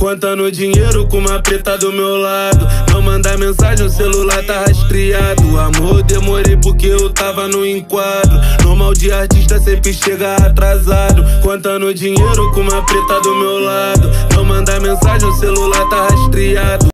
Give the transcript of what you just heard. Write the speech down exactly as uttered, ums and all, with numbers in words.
Contando dinheiro com uma preta do meu lado. Não mandar mensagem, o celular tá rastreado. Amor, demorei porque eu tava no enquadro. Normal de artista sempre chega atrasado. Contando dinheiro com uma preta do meu lado. Não mandar mensagem, o celular tá rastreado.